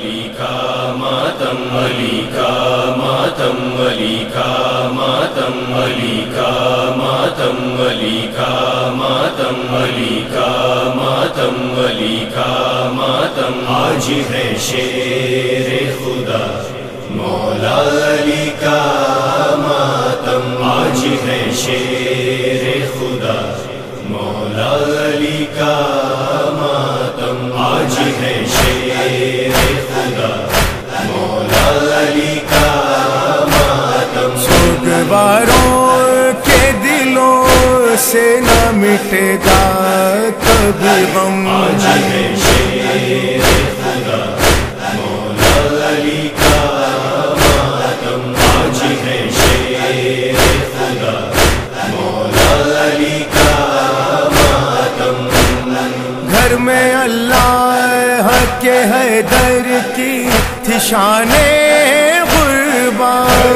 علی کا ماتم، علی کا ماتم، علی کا ماتم، علی کا ماتم، علی کا ماتم، علی کا ماتم، علی کا ماتم، آج ہے شیر خدا مولا علی کا ماتم، آج ہے شیر خدا مولا علی کا ماتم، آج ہے شیر خدا مولا علی کا ماتم، سوگواروں کے دلوں سے نہ مٹے گا کبھی غم، آج ہے شیر خدا مولا علی کا ماتم، آج ہے شیر خدا مولا علی کا ماتم، گھر میں اللہ کے حیدر کی تھی شان غرباں،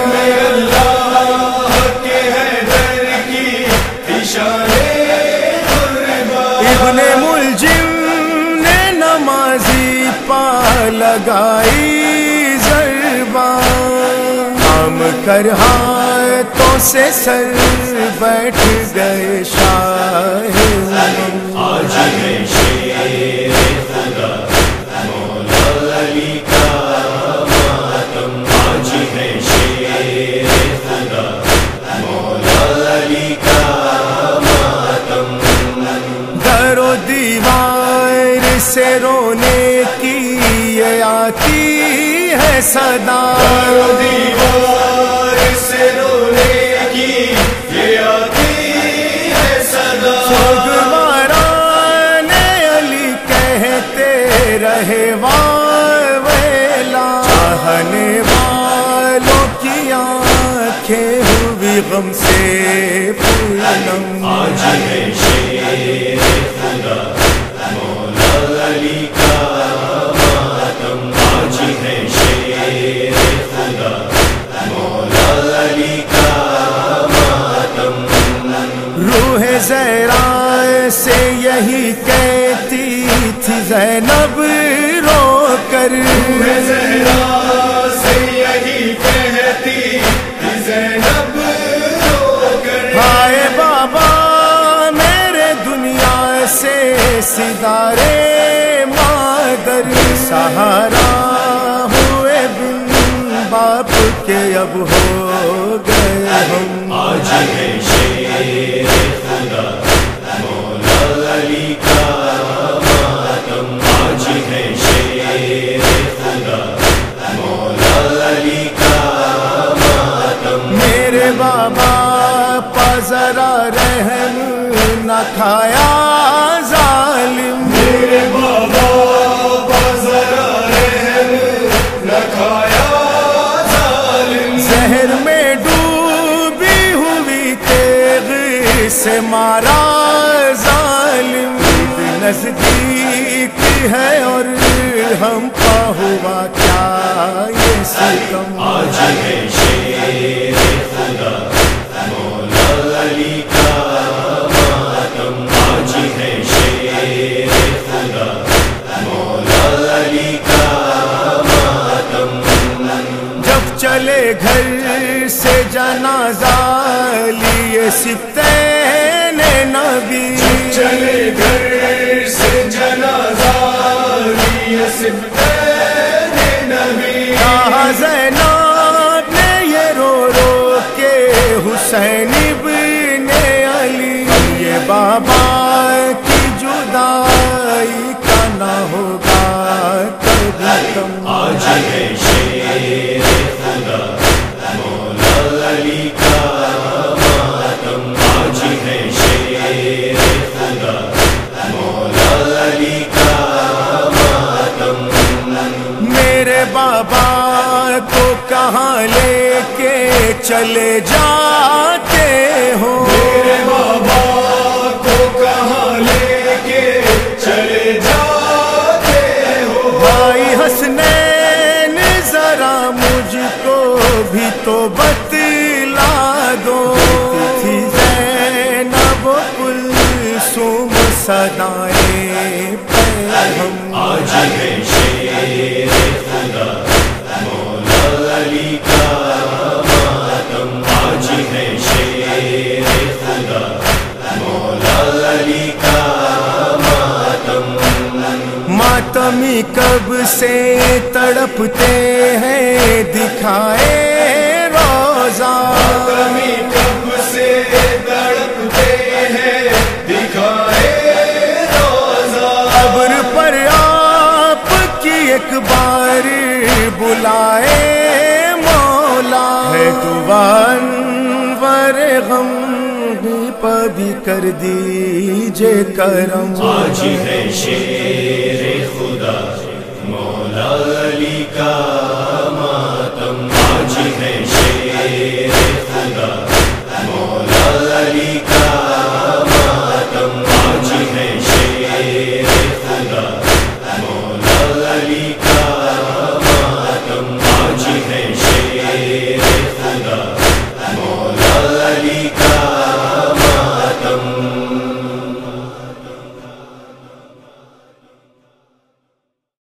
ابن ملجم نے نمازی پا لگائی ضرباں، کام کر ہاتھوں سے سر بیٹھ گئے شاہ، آج ہے شیر خدا مولا علی کا ماتم، آج ہے شیر خدا مولا علی کا ماتم، در و دیوار سے رونے کی یہ آتی ہے صدا، دیوار سے رونے کی یہ آتی ہے صدا، سوگواران علی کہتے رہے واہ ویلا، چاہنے والوں کی آنکھیں ہوئی غم سے پورنم، آج ہے شیر خدا مولا علی کا ماتم، آج ہے شیر خدا مولا علی کا ماتم، روح زہرا سے یہی کہتی تھی زینب رو کر، زہرا سے یہی کہتی تھی زینب رو کر، ہائے بابا میرے دنیا سے ستارے مادر، سہارا ہوئے بن باپ کے اب ہو گئے ہم، آج ہے شیر خدا مولا علی کا ماتم، آج ہے شیر خدا مولا علی کا ماتم، میرے بابا پا ذرا رحم نہ کھایا ظالم، میرے بابا ذرا رحم نہ کھایا ظالم، زہر میں ڈوبی ہوئی تیغ سے مارا ظالم، نزدیک ہے اور ہم پا ہوا کیا یہ ستم، آج ہے شیر خدا مولا علی کا ماتم، آج ہے شیر خدا مولا علی کا ماتم، جب چلے گھر سے جنازہ لیے سبطین نبی، چلے گھر سے جنازہ لیے سبطین نبی، کہا زینب نے یہ رو رو کے حسین ابن علی، یہ بابا کی جدائی کا نہ ہوگا کبھی کم، آج ہے شیر خدا مولا علی کا ماتم، آج ہے شیر خدا مولا علی کا ماتم، میرے بابا کو کہاں لے کے چلے جاتے ہو، میرے بابا کو کہاں لے کے چلے جاتے ہو، بھائی حسنین ذرا مجھ کو بھی تو بتلا دو، تھی زینب کلثوم صدائیں پہ ہم، آج ہے شیر ماتمی کب سے تڑپتے ہیں دکھائے روزہ، ماتمی کب سے تڑپتے ہیں دکھائے روزہ، قبر پر آپ کی ایک بار بلائے مولا، ہے دعا انور غم پہ بھی کر دیجے کرم، آج ہے شیر خدا مولا علی کا ماتم، آج ہے شیر خدا مولا علی کا ماتم، آج ہے شیر خدا مولا علی کا